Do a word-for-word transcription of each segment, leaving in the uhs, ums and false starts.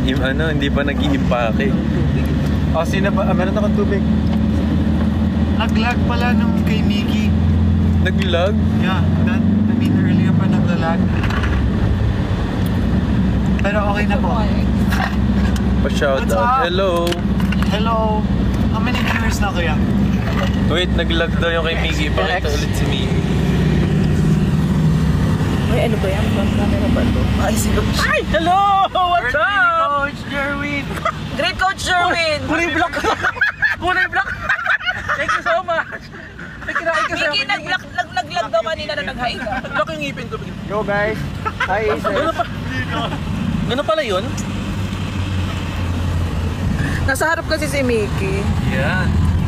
Im, ano, hindi pa nag-iimpake. O, sino ba? Ah, meron akong tubig. Nag-lag pala nung kay Mickey. Nag-lag? Yeah, that, I mean earlier pa nag-lag. Pero okay na po. Pa-shoutout. Hello. Hello. How many viewers na kuya? Wait, nag-lag daw yung kay Mickey. Pakita ulit si Mickey. Ay, ano ba yan? Ang camera ba ito? Ay, si Coach. Ay, hello! What's up? Coach Jerwin. Great Coach Jerwin! Kulay block. Kulay block! Thank you so much. Thank you, thank you so Mickey, nag-lag nag daw kanina na nag-hi ka. Block yung ngipin ko. Go guys. Hi, sir. Gano'n pa? Gano'n pala yun? Nasa harap kasi si Mickey. Yeah.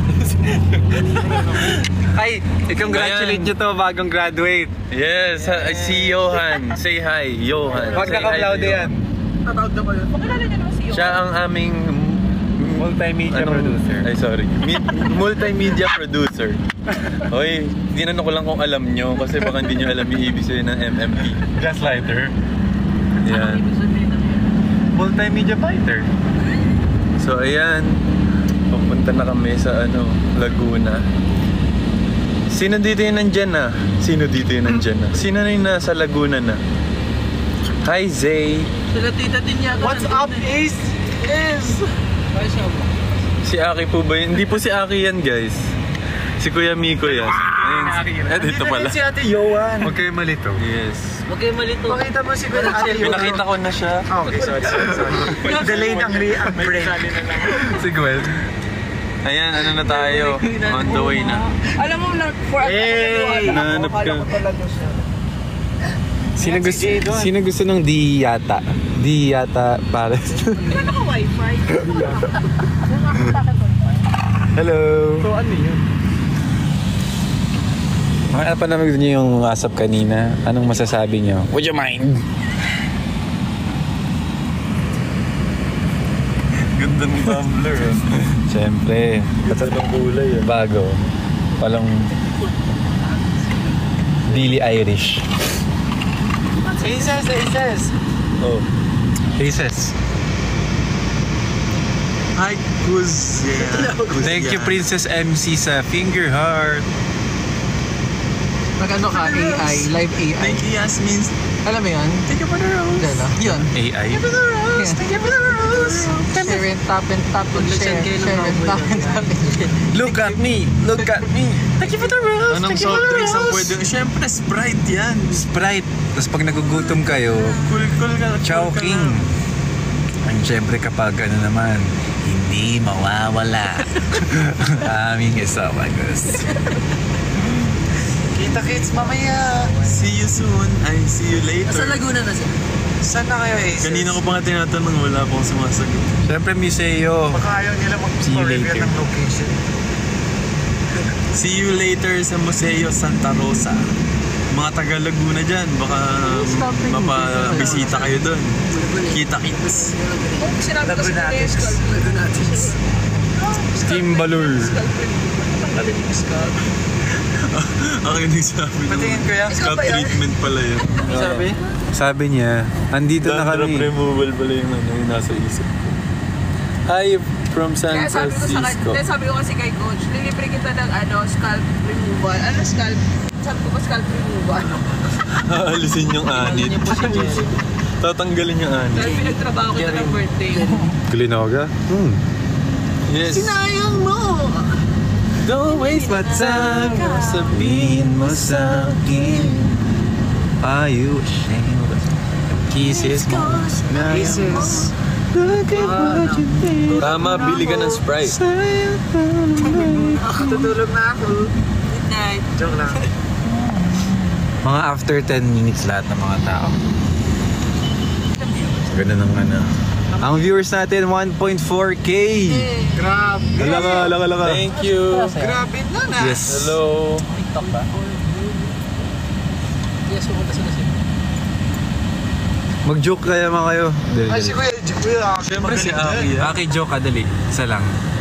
Hi, i-congratulate nyo to bagong graduate. Yes, yeah. Si Johan. Say hi, Johan. Huwag na ka-applaude yan. Tatawag na ba yun? Pakilala niya naman si Johan. Siya ang aming multimedia anong, producer. Ay, sorry. Mi- multimedia producer. Hoy, tinanong ko lang kung alam nyo kasi baka hindi nyo alam yung ibig sabihin ng M M P. Gaslighter. Yan. Multimedia fighter. So, ayan. Pupunta na kami sa ano, Laguna. Sino dito yung nandyan na? Sino dito yung nandyan na? Sino na yung nasa Laguna na? Hi, Zay. Sila tita din yata. What's up, Ace? Is... Si Aki po ba yun? Hindi po si Aki yan, guys. Si Kuya Miko yan. Ayun. Eh, dito pala. Si Ate Yohan. Huwag kayo malito. Yes. Huwag kayo malito. Pakita mo si Kuya Ate Yohan. Pinakita ko na siya. Okay, sorry, sorry, sorry. Delayed ang re-upgrade. Si Gwen. Ayan, ano na tayo? On the way na. Alam mo na, for us, Hey! Nahanap ka. Sino gusto, sino gusto ng di yata? Di yata para. Hindi ka naka-wifi. Hello! So ano yun? Ano pa naman gusto niyo yung asap kanina? Anong masasabi niyo? Would you mind? Ganda ng tumbler eh. Siyempre. Ganda ng kulay eh. Bago. Walang Billy Irish. Aces, aces. Oh. Faces. Hi, Kuz. Yeah. Thank you, Princess M C sa finger heart. Mag-ano ka, A I, live A I. Thank you, Yasmin. Alam mo yun? Thank you for the rose. Diyan na. Yun. A I? Thank you for the rose. Thank you for the rose. Share and tap and tap and share. Share and tap and tap and share. Look at me! Look at me! Thank you for the rose. Anong Thank you for soft the drinks ang rose. pwede? Siyempre, Sprite yan. Sprite. Tapos pag nagugutom kayo, Cool, cool ka. Chowking. Ang siyempre kapag ano naman, hindi mawawala ang aming esophagus. Kita kids mamaya. See you soon. I see you later. Sa Laguna na siya. Saan na kayo, Aces? Kanina ko pa nga tinatanong, wala pong sumasagot. Siyempre, museo. Baka ayaw nila See you mag-reveal later. ng location. See you later sa Museo Santa Rosa. Mga taga Laguna dyan, baka mapabisita kayo doon. Kita kits. Kung sinabi ko sa mga scalp, Team Balur. Ako yung nagsabi Patingin ko yan. Scalp treatment pala yun. Sabi? Sabi niya, andito na Dandruff kami. removal pala yung ano, yung nasa isip ko. Hi from San kaya sabi ko sa Francisco. kanya, sabi ko kasi kay Coach, nilibre kita ng ano, scalp removal. Ano scalp? Sabi ko ba scalp removal? Aalisin yung anit. Tatanggalin yung anit. Dahil pinagtrabaho ko na ng birthday. Kulinoga? Hmm. Yes. Sinayang mo! Don't waste my time. Sabihin mo sa akin. Are you ashamed of kisses mo? Aces. Look at what you did. Tama, bili ka ng Sprite. Tutulog na ako. Good night. Joke lang. Mga after ten minutes lahat ng mga tao. Ganda ng ano. Ang viewers natin, one point four K. Grabe. Hala ka, hala ka, hala ka. Thank you. Grabe na na. Yes. Hello. TikTok ba? Yes, pumunta sila siya. Mag-joke kaya mga kayo. Dali, Ay, dali. si Kuya, si Kuya. Siyempre si Aki. ah. Aki, joke ka, dali. Isa lang.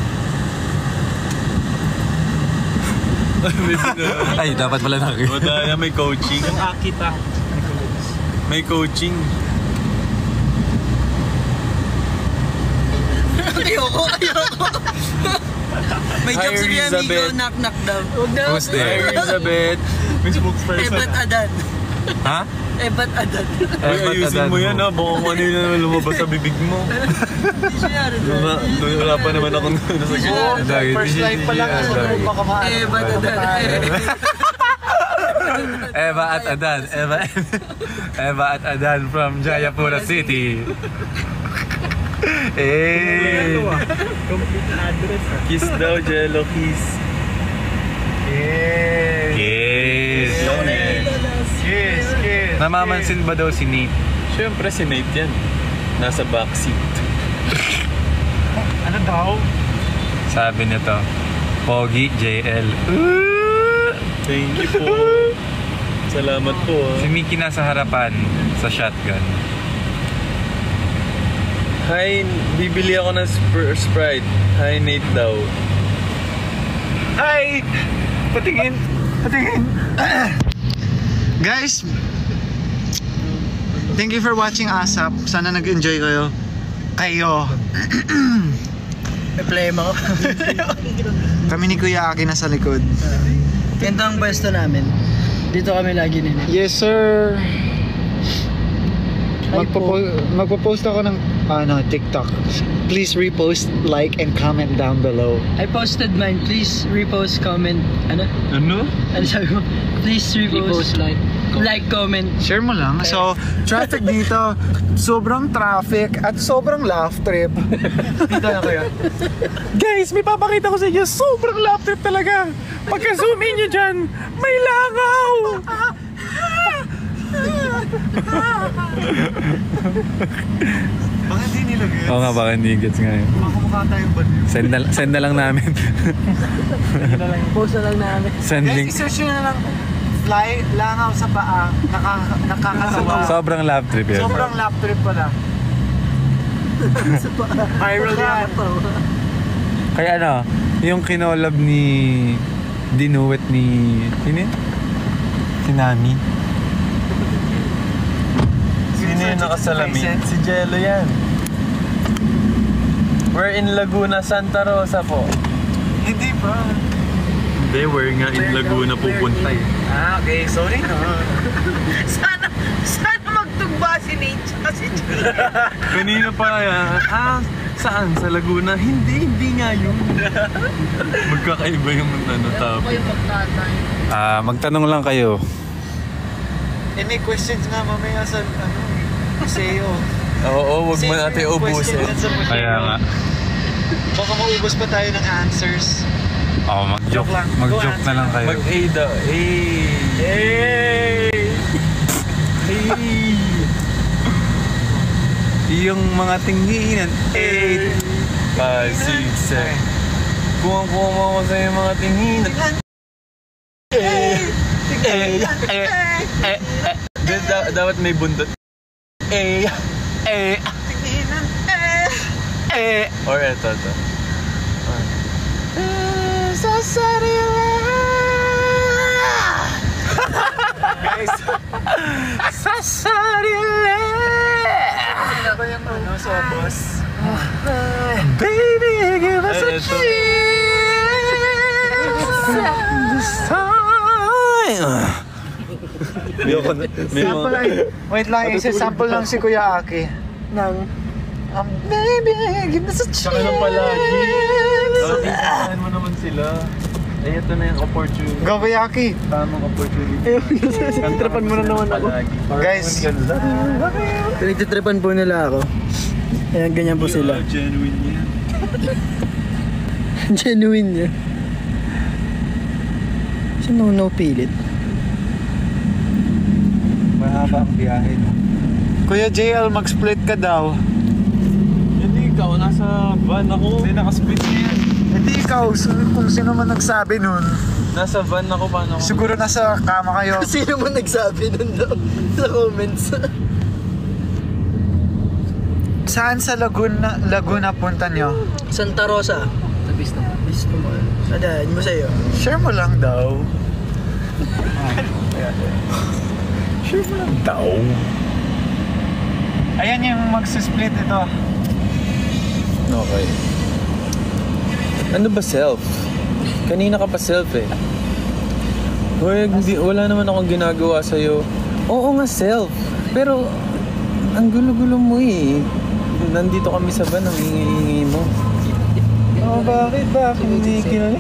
Ay, dapat pala na kayo. Madaya, may coaching. Yung Aki pa. May coaching. Ayoko, ayoko. May Hi, joke si Kuya Amigo, Elizabeth. knock-knock daw. Huwag na. Who's there? Hi, Elizabeth. Ebat Adan. Ha? Ebat Adan. Ay, ayusin mo yan ha. Baka kung ano yun na lumabas sa bibig mo. Hindi siya naroon. Wala, wala pa naman ako nasa Dahil First life pa lang. Baka maano. Ebat Adan. Eva at Adan. Eva, Eva at Adan from Jayapura City. Eh. Complete address ah. Kiss daw, Jello, kiss. Yes. Kiss. Kiss, kiss. Namamansin ba daw si Nate? Siyempre si Nate yan. Nasa backseat. Ano daw? Sabi nito, Pogi J L. Thank you po. Salamat po. ah. Si Mickey nasa harapan sa shotgun. Hi, bibili ako ng Spr- Sprite. Hi, Nate daw. Hi! Patingin! Patingin! Guys, thank you for watching ASAP. Sana nag-enjoy kayo. Kayo. Play mo. Kami ni Kuya Aki nasa likod. Ganito ang pwesto namin. Dito kami lagi nila. Yes, sir. Magpo magpo-post ako ng ano, TikTok. Please repost, like, and comment down below. I posted mine. Please repost, comment. Ano? Ano? Ano sabi mo? Please repost, like, like, comment. Share mo lang. So, traffic dito, sobrang traffic at sobrang laugh trip. Dito na kaya. Guys, may papakita ko sa inyo, sobrang laugh trip talaga. Pagka-zoom in nyo dyan, may langaw! Baka hindi nila gets. Oo nga, baka hindi gets nga yun. Makamukha tayong baliw. Send na, send na lang namin. Post na lang namin. Send Guys, link. isearch nyo na lang fly, langaw sa paa, naka, nakakatawa. Sobrang laugh trip yan. Sobrang laugh trip pala. Viral yan. Kaya ano, yung kinolab ni Dinuet ni sino yun? Si Nami. Sino yung nakasalamin? Si Jello yan. We're in Laguna, Santa Rosa po. Hindi pa. Hindi, we're nga in Laguna pupunta eh. Ah, okay. Sorry na. Sana, sana magtugba si Nate kasi Kanina pa yan. Ah, saan? Sa Laguna? Hindi, hindi nga yun. Magkakaiba yung ano topic. Ah, magtanong lang kayo. Eh, may questions nga mamaya sa ano, museo. Oo, wag mo natin ubusin. Kaya nga. Baka maubos pa tayo ng answers. Oo, mag-joke. Joke lang. Mag-joke na lang kayo. Mag-A daw. Hey! Hey! Hey! Yung mga tinginan. Hey! Pasigsay. Kung kuha mo ako sa yung mga tinginan. Eh! Eh! Eh! Eh! Eh! Da- dapat may bundot. Eh! Eh! Eh! Or eto, eto. Sa sarili. Guys. Sa sarili. Ano ba yung ano sa boss? Baby, give us a Ay, eto. chance. This time. Ayoko na. May Sample lang. mga... Wait lang, isa-sample lang si Kuya Aki. Nang Um, baby, give us a chance. Saka lang palagi. Nakikitahan mo naman sila. Eh, ito na yung opportunity. Go, Kuya Aki. Tamang opportunity. Pinagtitripan mo na naman ako. Guys. Pinagtitripan po nila ako. Ayan, ganyan po sila. Genuine yan. Genuine niya. Si Nono pilit. Mahaba ang biyahe. Kuya J L, mag-split ka daw. Hindi, ikaw. Nasa van ako. Hindi, nakasplit ka yan. Hindi ikaw, s- kung sino man nagsabi nun. Nasa van ako. Paano ako? Siguro nasa kama kayo. Sino mo nagsabi nun daw sa comments? Saan sa Laguna, Laguna punta nyo? Santa Rosa. Sa Vista. Vista mo. Ada, hindi mo sa'yo. Share mo lang daw. Sure mo lang daw. Ayan yung magsusplit ito. Okay. Ano ba self? Kanina ka pa self eh. Hoy, hindi, wala naman akong ginagawa sa'yo. Oo nga self. Pero, ang gulo-gulo mo eh. Nandito kami sa van, ang ingi-ingi mo. Oh, bakit? Bakit hindi kinalit?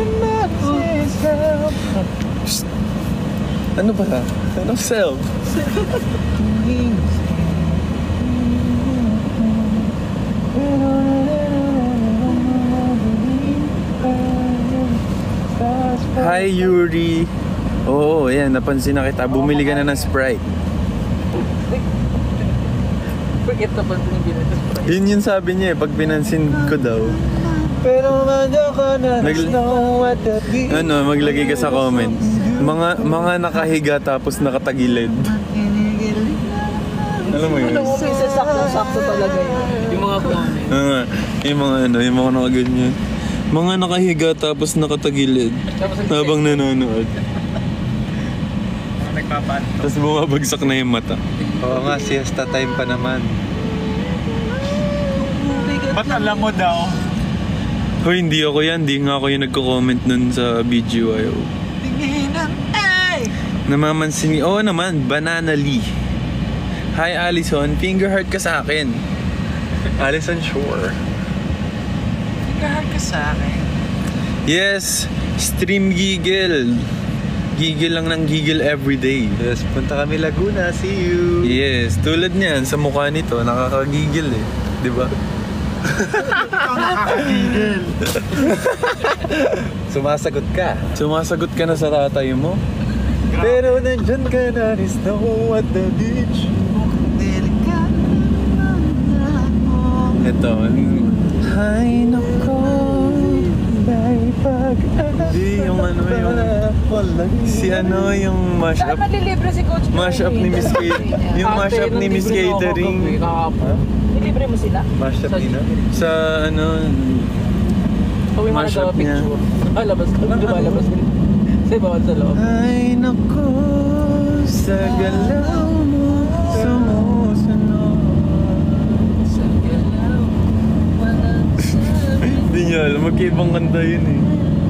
Psst. Ano ba? Ano self? Hi Yuri. Oo, oh, ayan, napansin na kita. Bumili ka na ng Sprite. Bakit na pa pinag Yun yung sabi niya eh, pag pinansin ko daw. Pero manda ka na, Nagl- know what that be. Ano, maglagay ka sa comments. Mga mga nakahiga tapos nakatagilid. Alam mo yun? Isa sakto-sakto talaga yun. Yung mga comment. Ah, yung mga ano, yung mga nakaganyan. Mga nakahiga tapos nakatagilid habang nanonood. Nagpapan. Tapos bumabagsak na yung mata. Oo nga, siesta time pa naman. Ba't alam mo daw? Hoy, hindi ako yan. Hindi nga ako yung nagko-comment nun sa B G Y O. Namamansin ni... Oo naman, Banana Lee. Hi, Allison. Finger heart ka sa akin. Allison Shore. Nagkahal ka sa akin. Yes, stream giggle. Giggle lang ng giggle everyday. Yes, punta kami Laguna. See you. Yes, tulad niyan sa mukha nito, nakakagigil eh. Di ba? Ikaw nakakagigil. Sumasagot ka. Sumasagot ka na sa tatay mo. Pero nandyan ka na, ni Snow at the beach. Ito. Ay, nako. Hindi, yung ano yung... Si ano, yung mash Saan up. malilibre si Coach Boy? Mash up ni Miss Kate. Yung mash up ni Miss Catering. Nilibre mo sila? Mashup din na. Sa ano... Kami Mash up niya. Ah, labas. Lumalabas. Kasi bawal sa loob. Ay, nako. Sa galaw mo. Sumusunod. Sa galaw. Walang sabi. Hindi niya alam. Magkaibang kanta yun eh.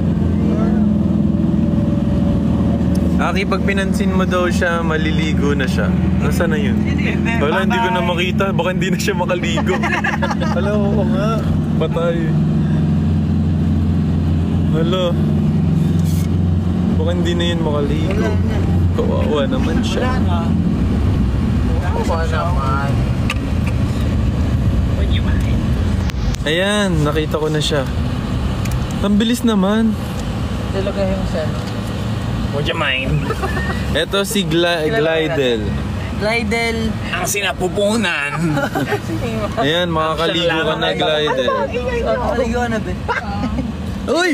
Aki, pag pinansin mo daw siya, maliligo na siya. Nasaan na yun? Wala, hindi ko na makita. Baka hindi na siya makaligo. Hala, oo nga. Patay. Hala. Baka hindi na yun makaligo. Kawawa naman siya. Wala naman. Ayan, nakita ko na siya. Ang bilis naman. Talaga yung seno. Would you mind? Eto si Gla- Glidel. Glidel. Ang sinapupunan. Ayan, makakaligo ka na, Glidel. Nakaligo na ba? Uy!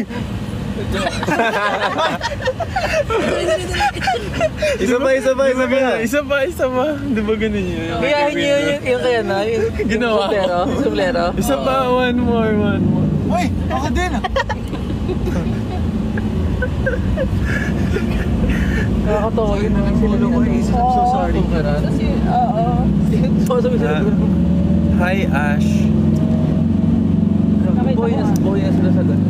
Isa pa, isa pa, isa pa. Isa pa, isa pa. Di ba ganun yun? Kaya niyo yung, yung kaya na, yung Ginawa ko. suplero. Suplero. Isa pa, one more, one more. Uy, ako din ah. Nakakatawa yun naman sila nung isip. I'm so sorry. Kasi, oo. Sabi sila. Hi, Ash. Boy na, boy na sila sa ganun.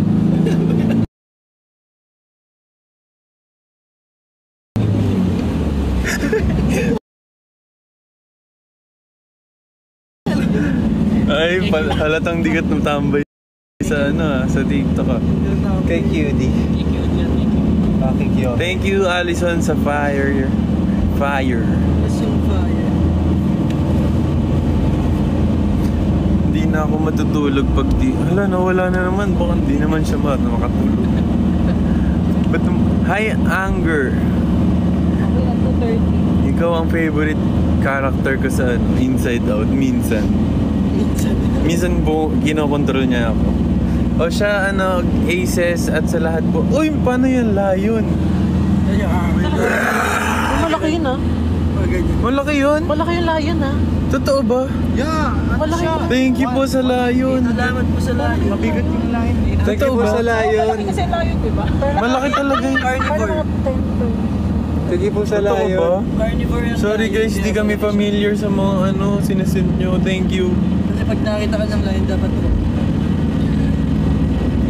Ay, pal- halatang digat ng tambay sa ano ah, sa TikTok ah. Kay Cutie. Bakit cute? Thank you, Allison, sa fire. Fire. Hindi na ako matutulog pag di... Hala, nawala na naman. Baka hindi naman siya ma- makatulog. But, hi, Anger. Ikaw ang favorite character ko sa ano, Inside Out. Minsan. Minsan po, kinokontrol niya ako. O siya, ano, aces at sa lahat po. Uy, paano yan? Lion. Malaki yun ah. Malaki yun? Malaki yung lion ah. Totoo ba? Yeah, ano Malaki siya? yun. Thank you po sa lion. Salamat po sa lion. Mabigat yung line. Thank you Totoo po ba? sa lion. Kasi lion, di ba? Malaki talaga yun. Thank you po sa Totoo ba? lion. Carnivore yung Sorry guys, di kami familiar sa mga ano, sinasend nyo. Thank you. Kasi pag nakita ka ng lion, dapat mo.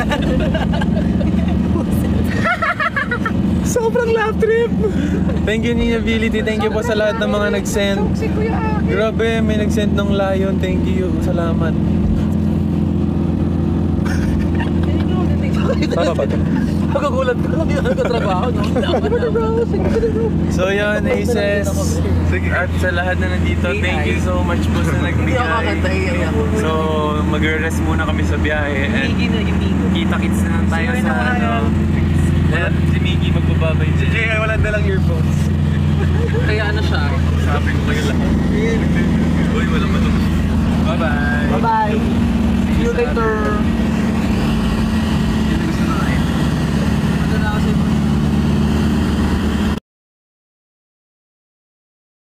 Sobrang love trip. Thank you, Nina Ability. Thank you po sa lahat ng mga nag-send. Si Kuya Aki. Grabe, may nag-send ng lion. Thank you. Salamat. Tama ba ito? Pagkagulat ko lang yung nagkatrabaho, no? So yun, Aces. At sa lahat na nandito, thank you so much po sa Hindi ako nagbigay. kakanta, iiyak ako. So, mag-rest muna kami sa biyahe. And kita-kits na lang tayo sa ano. Lahat si Miggy magbababay. Si Jay, wala na lang earphones. Kaya ano siya? Sabi ko kayo lahat. Uy, wala pa ito. Bye-bye. Bye-bye! See you later!